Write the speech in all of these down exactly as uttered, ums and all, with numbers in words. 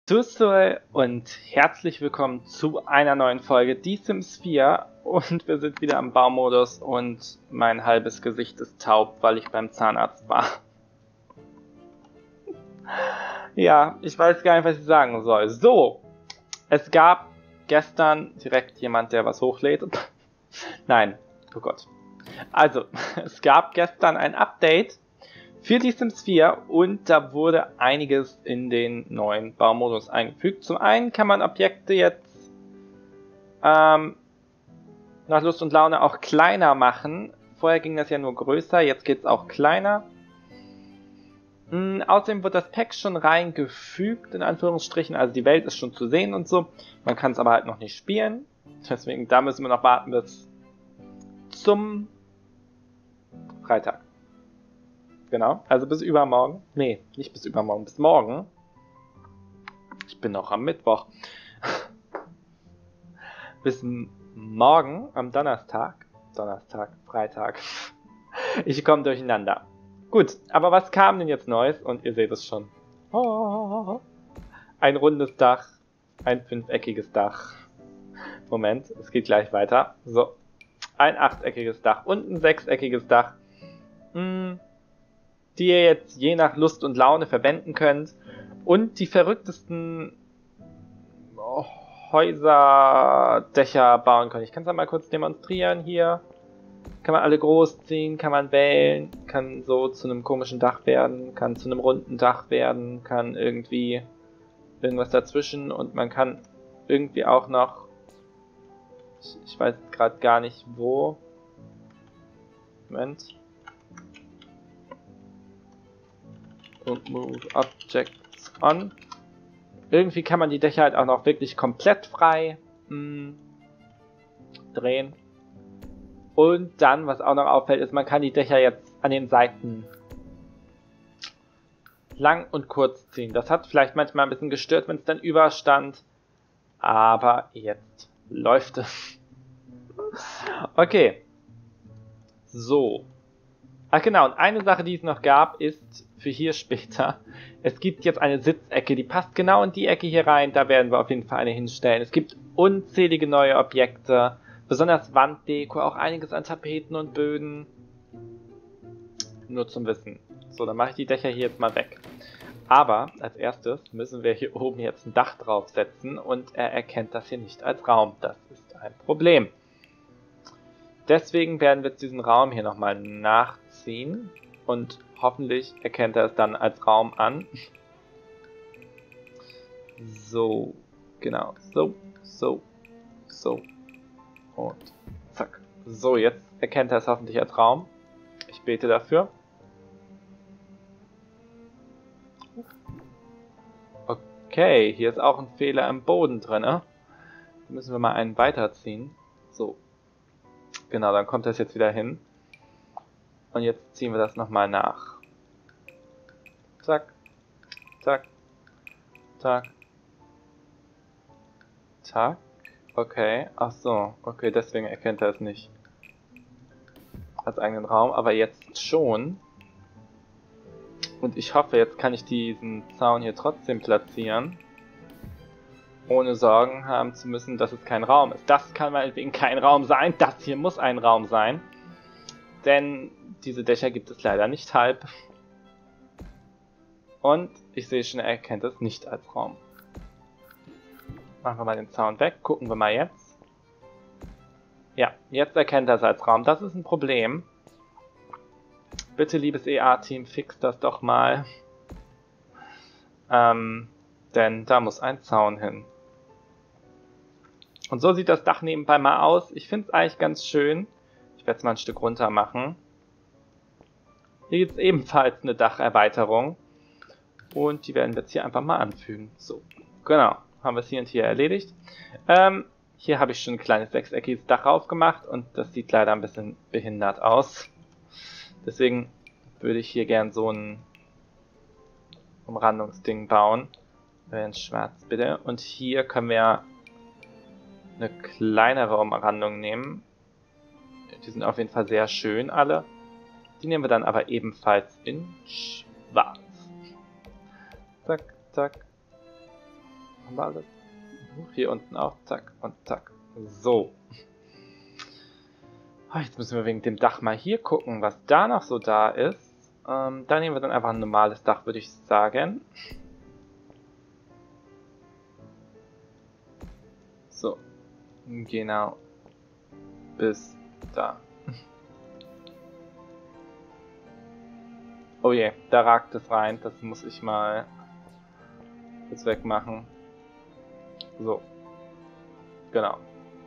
Tschüss und herzlich willkommen zu einer neuen Folge Die Sims vier und wir sind wieder am Baumodus und mein halbes Gesicht ist taub, weil ich beim Zahnarzt war. Ja, ich weiß gar nicht, was ich sagen soll. So, es gab gestern direkt jemand, der was hochlädt. Nein, oh Gott. Also, es gab gestern ein Update für die Sims vier und da wurde einiges in den neuen Baumodus eingefügt. Zum einen kann man Objekte jetzt ähm, nach Lust und Laune auch kleiner machen. Vorher ging das ja nur größer, jetzt geht es auch kleiner. Mhm, außerdem wird das Pack schon reingefügt, in Anführungsstrichen. Also die Welt ist schon zu sehen und so. Man kann es aber halt noch nicht spielen. Deswegen, da müssen wir noch warten bis zum Freitag. Genau, also bis übermorgen. Nee, nicht bis übermorgen, bis morgen. Ich bin noch am Mittwoch. Bis morgen, am Donnerstag. Donnerstag, Freitag. Ich komme durcheinander. Gut, aber was kam denn jetzt Neues? Und ihr seht es schon. Oh, ein rundes Dach, ein fünfeckiges Dach. Moment, es geht gleich weiter. So, ein achteckiges Dach und ein sechseckiges Dach. Hm. Die ihr jetzt je nach Lust und Laune verwenden könnt. Und die verrücktesten Häuserdächer bauen könnt. Ich kann es mal kurz demonstrieren hier. Kann man alle groß ziehen, kann man wählen, kann so zu einem komischen Dach werden, kann zu einem runden Dach werden, kann irgendwie irgendwas dazwischen und man kann irgendwie auch noch, ich, ich weiß gerade gar nicht wo. Moment. Und Move Objects on. Irgendwie kann man die Dächer halt auch noch wirklich komplett frei mh, drehen. Und dann, was auch noch auffällt, ist, man kann die Dächer jetzt an den Seiten lang und kurz ziehen. Das hat vielleicht manchmal ein bisschen gestört, wenn es dann überstand. Aber jetzt läuft es. Okay. So. Ach genau, und eine Sache, die es noch gab, ist für hier später, es gibt jetzt eine Sitzecke, die passt genau in die Ecke hier rein, da werden wir auf jeden Fall eine hinstellen. Es gibt unzählige neue Objekte, besonders Wanddeko, auch einiges an Tapeten und Böden. Nur zum Wissen. So, dann mache ich die Dächer hier jetzt mal weg. Aber als erstes müssen wir hier oben jetzt ein Dach draufsetzen und er erkennt das hier nicht als Raum. Das ist ein Problem. Deswegen werden wir jetzt diesen Raum hier nochmal nachziehen und hoffentlich erkennt er es dann als Raum an. So, genau, so, so, so und zack. So, jetzt erkennt er es hoffentlich als Raum. Ich bete dafür. Okay, hier ist auch ein Fehler im Boden drin. Da müssen wir mal einen weiterziehen. So. Genau, dann kommt das jetzt wieder hin. Und jetzt ziehen wir das nochmal nach. Zack, zack, zack, zack. Okay, ach so, okay, deswegen erkennt er es nicht als eigenen Raum, aber jetzt schon. Und ich hoffe, jetzt kann ich diesen Zaun hier trotzdem platzieren, ohne Sorgen haben zu müssen, dass es kein Raum ist. Das kann meinetwegen kein Raum sein, das hier muss ein Raum sein. Denn diese Dächer gibt es leider nicht halb. Und ich sehe schon, er erkennt es nicht als Raum. Machen wir mal den Zaun weg, gucken wir mal jetzt. Ja, jetzt erkennt er es als Raum. Das ist ein Problem. Bitte, liebes E A-Team, fix das doch mal. Ähm, denn da muss ein Zaun hin. Und so sieht das Dach nebenbei mal aus. Ich finde es eigentlich ganz schön. Ich werde es mal ein Stück runter machen. Hier gibt es ebenfalls eine Dacherweiterung. Und die werden wir jetzt hier einfach mal anfügen. So, genau. Haben wir es hier und hier erledigt. Ähm, hier habe ich schon ein kleines sechseckiges Dach aufgemacht. Und das sieht leider ein bisschen behindert aus. Deswegen würde ich hier gern so ein Umrandungsding bauen. In schwarz bitte. Und hier können wir eine kleinere Umrandung nehmen. Die sind auf jeden Fall sehr schön alle. Die nehmen wir dann aber ebenfalls in schwarz. Zack, zack, Haben wir alles? Hier unten auch. Zack und zack. So. Oh, jetzt müssen wir wegen dem Dach mal hier gucken, was da noch so da ist. Ähm, da nehmen wir dann einfach ein normales Dach, würde ich sagen. So. Genau. Bis da. Oh je, da ragt es rein. Das muss ich mal jetzt wegmachen. So. Genau.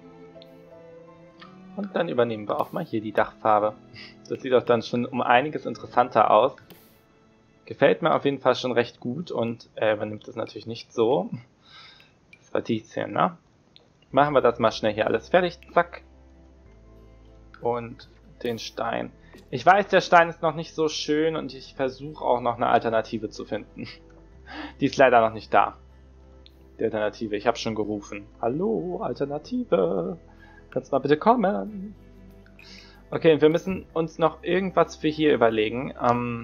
Und dann übernehmen wir auch mal hier die Dachfarbe. Das sieht auch dann schon um einiges interessanter aus. Gefällt mir auf jeden Fall schon recht gut und er übernimmt es natürlich nicht so. Das war dies hier, ne? Machen wir das mal schnell hier alles fertig. Zack. Und den Stein. Ich weiß, der Stein ist noch nicht so schön und ich versuche auch noch eine Alternative zu finden. Die ist leider noch nicht da. Die Alternative. Ich habe schon gerufen. Hallo, Alternative. Kannst du mal bitte kommen? Okay, und wir müssen uns noch irgendwas für hier überlegen. Ähm,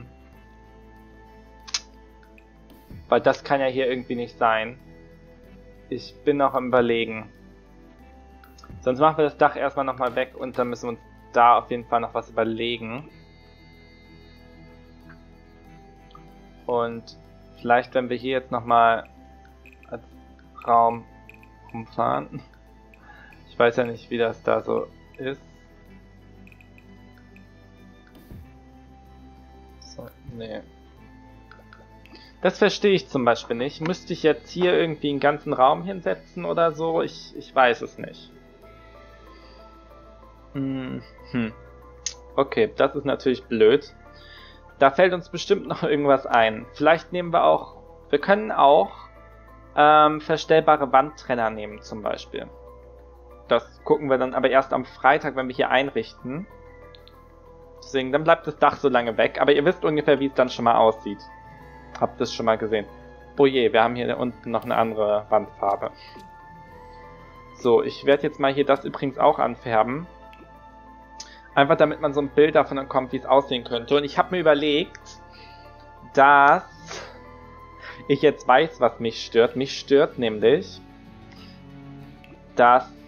weil das kann ja hier irgendwie nicht sein. Ich bin noch am Überlegen. Sonst machen wir das Dach erstmal nochmal weg und dann müssen wir uns da auf jeden Fall noch was überlegen. Und vielleicht, wenn wir hier jetzt nochmal als Raum rumfahren. Ich weiß ja nicht, wie das da so ist. So, nee. Das verstehe ich zum Beispiel nicht. Müsste ich jetzt hier irgendwie einen ganzen Raum hinsetzen oder so? Ich, ich weiß es nicht. Hm. Okay, das ist natürlich blöd. Da fällt uns bestimmt noch irgendwas ein. Vielleicht nehmen wir auch... Wir können auch ähm, verstellbare Wandtrenner nehmen zum Beispiel. Das gucken wir dann aber erst am Freitag, wenn wir hier einrichten. Deswegen, dann bleibt das Dach so lange weg. Aber ihr wisst ungefähr, wie es dann schon mal aussieht. Habt es schon mal gesehen. Oh je, wir haben hier unten noch eine andere Wandfarbe. So, ich werde jetzt mal hier das übrigens auch anfärben. Einfach damit man so ein Bild davon bekommt, wie es aussehen könnte. Und ich habe mir überlegt, dass ich jetzt weiß, was mich stört. Mich stört nämlich, dass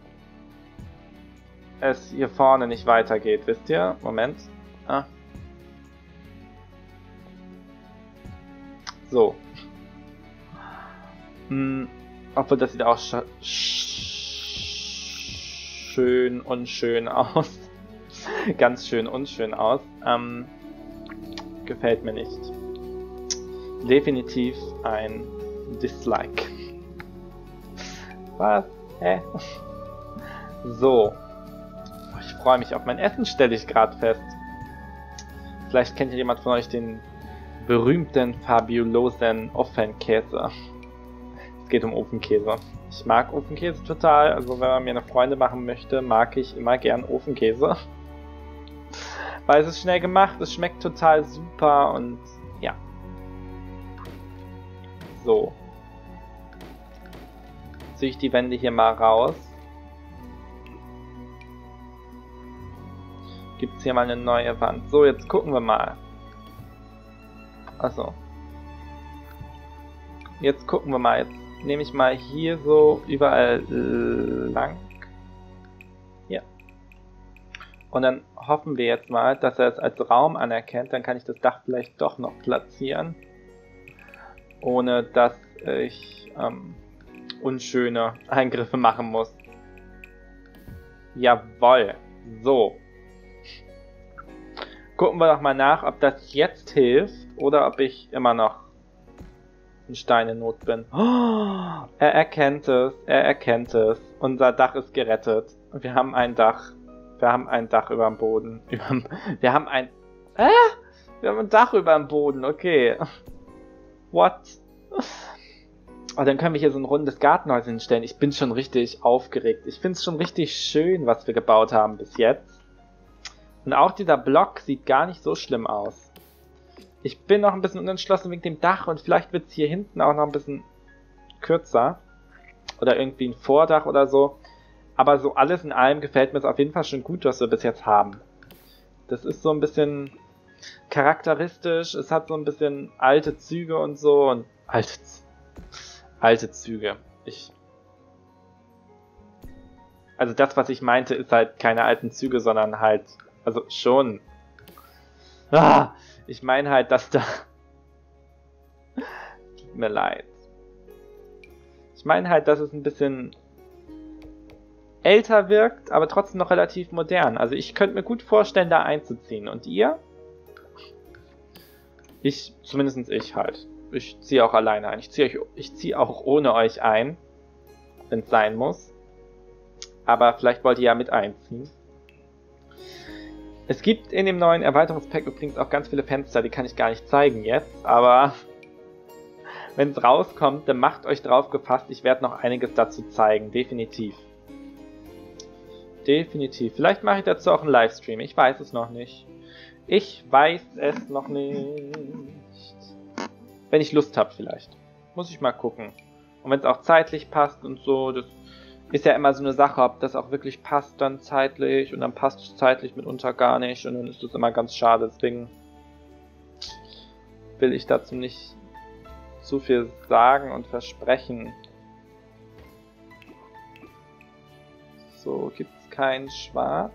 es hier vorne nicht weitergeht. Wisst ihr? Moment. Ah. So. Hm, obwohl, das sieht auch sch schön unschön aus. Ganz schön unschön aus. Ähm, gefällt mir nicht. Definitiv ein Dislike. Was? Hä? So. Ich freue mich auf mein Essen, stelle ich gerade fest. Vielleicht kennt ja jemand von euch den berühmten fabulosen Ofenkäse. Es geht um Ofenkäse. Ich mag Ofenkäse total. Also wenn man mir eine Freunde machen möchte, mag ich immer gern Ofenkäse. Weil es ist schnell gemacht, es schmeckt total super und ja. So. Ziehe ich die Wände hier mal raus. Gibt es hier mal eine neue Wand. So, jetzt gucken wir mal. Achso. Jetzt gucken wir mal. Jetzt nehme ich mal hier so überall lang. Hier. Und dann hoffen wir jetzt mal, dass er es als Raum anerkennt. Dann kann ich das Dach vielleicht doch noch platzieren. Ohne dass ich ähm, unschöne Eingriffe machen muss. Jawohl. So. Gucken wir doch mal nach, ob das jetzt hilft oder ob ich immer noch in Steinenot bin. Oh, er erkennt es, er erkennt es. Unser Dach ist gerettet. Wir haben ein Dach. Wir haben ein Dach über dem Boden. Wir haben ein... Äh? Wir haben ein Dach über dem Boden, okay. What? Oh, dann können wir hier so ein rundes Gartenhäuschen hinstellen. Ich bin schon richtig aufgeregt. Ich finde es schon richtig schön, was wir gebaut haben bis jetzt. Und auch dieser Block sieht gar nicht so schlimm aus. Ich bin noch ein bisschen unentschlossen wegen dem Dach und vielleicht wird es hier hinten auch noch ein bisschen kürzer. Oder irgendwie ein Vordach oder so. Aber so alles in allem gefällt mir es auf jeden Fall schon gut, was wir bis jetzt haben. Das ist so ein bisschen charakteristisch. Es hat so ein bisschen alte Züge und so. Und alte, alte Züge. Ich... Also das, was ich meinte, ist halt keine alten Züge, sondern halt... Also schon... Ah, ich meine halt, dass da... Tut mir leid. Ich meine halt, dass es ein bisschen älter wirkt, aber trotzdem noch relativ modern. Also ich könnte mir gut vorstellen, da einzuziehen. Und ihr? Ich, zumindest ich halt. Ich ziehe auch alleine ein. Ich ziehe euch, ich ziehe auch ohne euch ein, wenn es sein muss. Aber vielleicht wollt ihr ja mit einziehen. Es gibt in dem neuen Erweiterungspack übrigens auch ganz viele Fenster, die kann ich gar nicht zeigen jetzt, aber wenn es rauskommt, dann macht euch drauf gefasst, ich werde noch einiges dazu zeigen, definitiv. Definitiv. Vielleicht mache ich dazu auch einen Livestream, ich weiß es noch nicht. Ich weiß es noch nicht. Wenn ich Lust habe vielleicht. Muss ich mal gucken. Und wenn es auch zeitlich passt und so, das ist ja immer so eine Sache, ob das auch wirklich passt dann zeitlich und dann passt es zeitlich mitunter gar nicht und dann ist das immer ganz schade, deswegen will ich dazu nicht zu viel sagen und versprechen. So, gibt's kein Schwarz?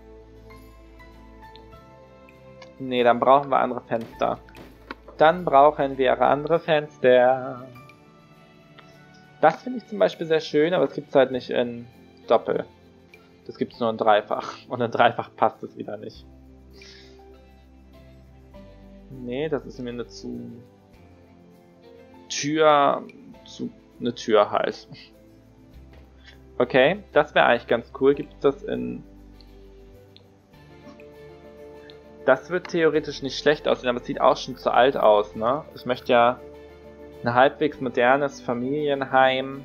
Nee, dann brauchen wir andere Fenster. Dann brauchen wir andere Fenster. Das finde ich zum Beispiel sehr schön, aber es gibt es halt nicht in Doppel. Das gibt es nur in Dreifach. Und in Dreifach passt es wieder nicht. Nee, das ist mir eine zu... Tür... zu... eine Tür halt. Okay, das wäre eigentlich ganz cool. Gibt es das in... Das wird theoretisch nicht schlecht aussehen, aber es sieht auch schon zu alt aus, ne? Ich möchte ja ein halbwegs modernes Familienheim.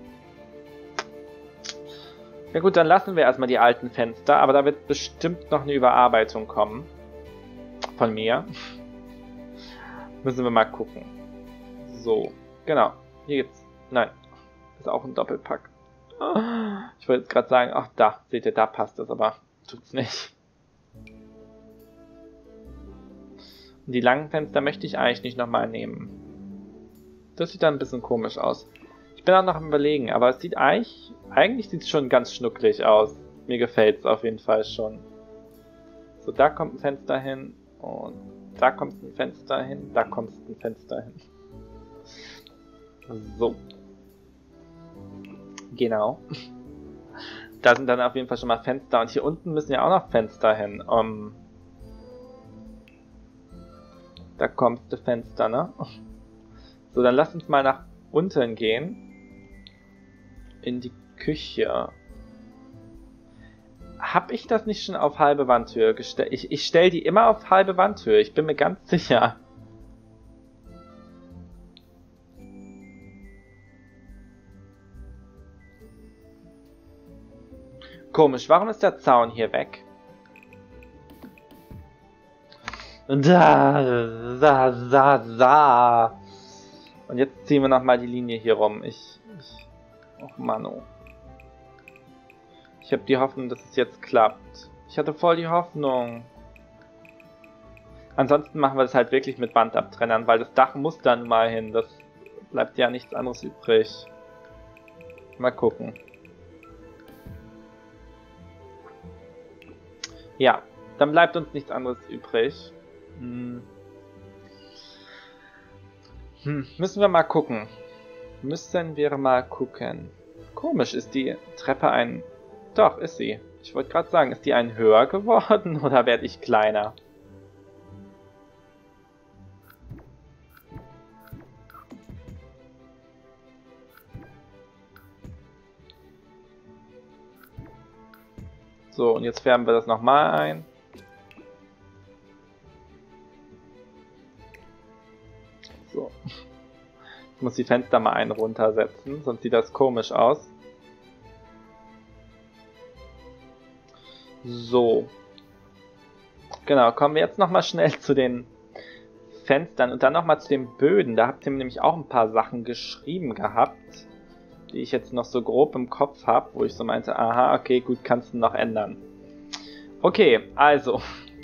Ja gut, dann lassen wir erstmal die alten Fenster, aber da wird bestimmt noch eine Überarbeitung kommen. Von mir. Müssen wir mal gucken. So, genau. Hier gibt's... Nein, ist auch ein Doppelpack. Ich wollte jetzt gerade sagen, ach da, seht ihr, da passt es, aber tut's nicht. Und die langen Fenster möchte ich eigentlich nicht nochmal nehmen. Das sieht dann ein bisschen komisch aus. Ich bin auch noch am Überlegen, aber es sieht eigentlich... Eigentlich sieht es schon ganz schnucklig aus. Mir gefällt es auf jeden Fall schon. So, da kommt ein Fenster hin. Und da kommt ein Fenster hin. Da kommt ein Fenster hin. So. Genau. Da sind dann auf jeden Fall schon mal Fenster. Und hier unten müssen ja auch noch Fenster hin. Um, da kommt das Fenster, ne? So, dann lasst uns mal nach unten gehen. In die Küche. Hab ich das nicht schon auf halbe Wandhöhe gestellt? Ich, ich stelle die immer auf halbe Wandhöhe. Ich bin mir ganz sicher. Komisch, warum ist der Zaun hier weg? Da, da, da, da. Und jetzt ziehen wir nochmal die Linie hier rum. Ich... ich Och Mano. Ich habe die Hoffnung, dass es jetzt klappt. Ich hatte voll die Hoffnung. Ansonsten machen wir das halt wirklich mit Wandabtrennern, weil das Dach muss dann mal hin. Das bleibt ja nichts anderes übrig. Mal gucken. Ja, dann bleibt uns nichts anderes übrig. Hm. Hm, müssen wir mal gucken. Müssen wir mal gucken. Komisch, ist die Treppe ein... Doch, ist sie. Ich wollte gerade sagen, ist die ein höher geworden oder werde ich kleiner? So, und jetzt färben wir das nochmal ein. So. Ich muss die Fenster mal einen runtersetzen, sonst sieht das komisch aus. So. Genau, kommen wir jetzt nochmal schnell zu den Fenstern und dann nochmal zu den Böden. Da habt ihr nämlich auch ein paar Sachen geschrieben gehabt, die ich jetzt noch so grob im Kopf habe, wo ich so meinte, aha, okay, gut, kannst du noch ändern. Okay, also.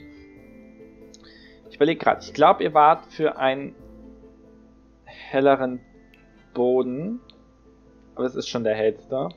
Ich überlege gerade, ich glaube, ihr wart für einen helleren Boden. aber es ist schon der hellste.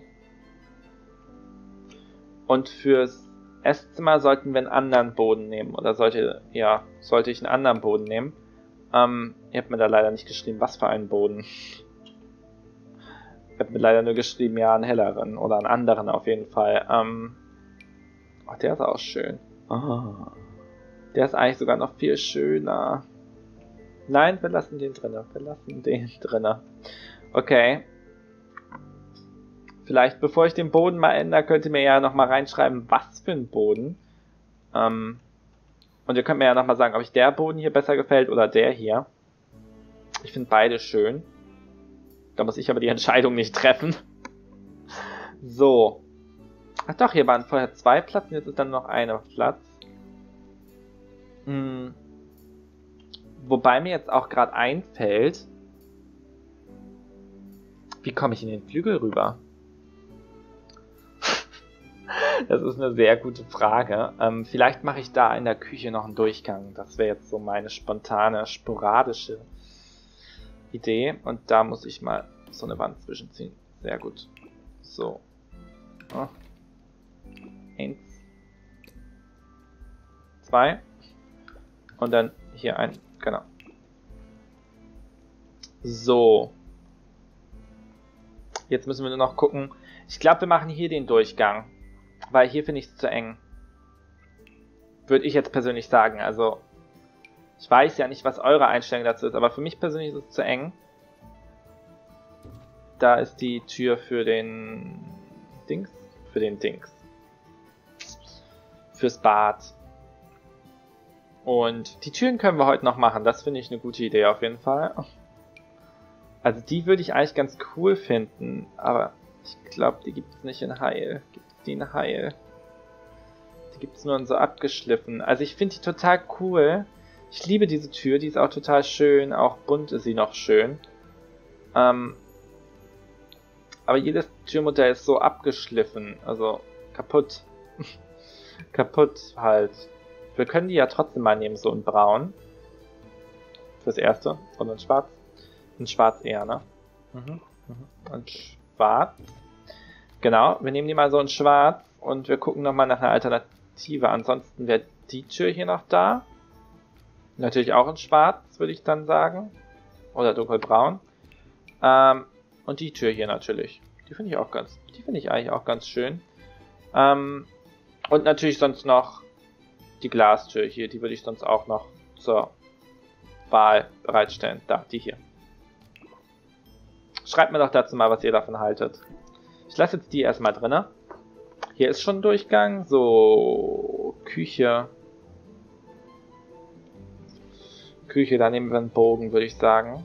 Und fürs Esszimmer sollten wir einen anderen Boden nehmen. Oder sollte, ja, sollte ich einen anderen Boden nehmen. Ähm, ihr habt mir da leider nicht geschrieben, was für einen Boden. Ihr habt mir leider nur geschrieben, ja, einen helleren. Oder einen anderen auf jeden Fall. Ähm, oh, der ist auch schön. Oh, der ist eigentlich sogar noch viel schöner. Nein, wir lassen den drinnen. Wir lassen den drinnen. Okay. Vielleicht, bevor ich den Boden mal ändere, könnt ihr mir ja nochmal reinschreiben, was für ein Boden. Ähm, und ihr könnt mir ja nochmal sagen, ob euch der Boden hier besser gefällt oder der hier. Ich finde beide schön. Da muss ich aber die Entscheidung nicht treffen. So. Ach doch, hier waren vorher zwei Plätze, jetzt ist dann noch einer Platz. Hm. Wobei mir jetzt auch gerade einfällt, wie komme ich in den Flügel rüber? Das ist eine sehr gute Frage. Ähm, vielleicht mache ich da in der Küche noch einen Durchgang. Das wäre jetzt so meine spontane, sporadische Idee. Und da muss ich mal so eine Wand zwischenziehen. Sehr gut. So. Oh. Eins. Zwei. Und dann hier ein. Genau. So. Jetzt müssen wir nur noch gucken. Ich glaube, wir machen hier den Durchgang. Weil hier finde ich es zu eng. Würde ich jetzt persönlich sagen. Also, ich weiß ja nicht, was eure Einstellung dazu ist, aber für mich persönlich ist es zu eng. Da ist die Tür für den Dings. Für den Dings. Fürs Bad. Und die Türen können wir heute noch machen. Das finde ich eine gute Idee auf jeden Fall. Also die würde ich eigentlich ganz cool finden. Aber ich glaube, die gibt es nicht in Heil. Gibt es die in Heil? Die gibt es nur in so abgeschliffen. Also ich finde die total cool. Ich liebe diese Tür. Die ist auch total schön. Auch bunt ist sie noch schön. Ähm, aber jedes Türmodell ist so abgeschliffen. Also kaputt. Kaputt halt. Wir können die ja trotzdem mal nehmen, so in braun. Fürs erste. Und in schwarz. In schwarz eher, ne? Mhm. Mhm. Und schwarz. Genau, wir nehmen die mal so in schwarz. Und wir gucken nochmal nach einer Alternative. Ansonsten wäre die Tür hier noch da. Natürlich auch in schwarz, würde ich dann sagen. Oder dunkelbraun. Ähm, und die Tür hier natürlich. Die finde ich auch ganz, die finde ich eigentlich auch ganz schön. Ähm, und natürlich sonst noch die Glastür hier, die würde ich sonst auch noch zur Wahl bereitstellen. Da, die hier. Schreibt mir doch dazu mal, was ihr davon haltet. Ich lasse jetzt die erstmal drinne. Hier ist schon ein Durchgang. So, Küche. Küche, da nehmen wir einen Bogen, würde ich sagen.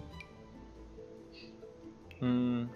Hm.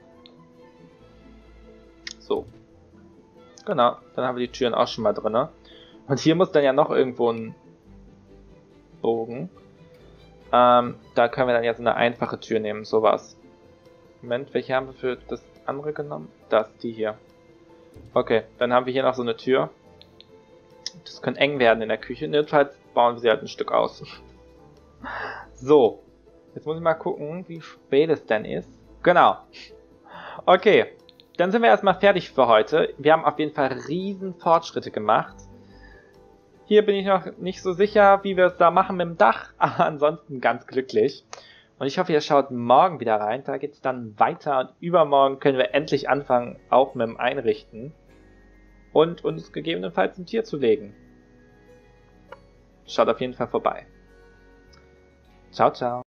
So. Genau, dann haben wir die Türen auch schon mal drinne. Und hier muss dann ja noch irgendwo ein Bogen. Ähm, da können wir dann jetzt eine einfache Tür nehmen, sowas. Moment, welche haben wir für das andere genommen? Das, die hier. Okay, dann haben wir hier noch so eine Tür. Das könnte eng werden in der Küche. Notfalls bauen wir sie halt ein Stück aus. So, jetzt muss ich mal gucken, wie spät es denn ist. Genau. Okay, dann sind wir erstmal fertig für heute. Wir haben auf jeden Fall riesen Fortschritte gemacht. Hier bin ich noch nicht so sicher, wie wir es da machen mit dem Dach, aber ansonsten ganz glücklich. Und ich hoffe, ihr schaut morgen wieder rein. Da geht es dann weiter und übermorgen können wir endlich anfangen, auch mit dem Einrichten. Und uns gegebenenfalls ein Tier zu legen. Schaut auf jeden Fall vorbei. Ciao, ciao.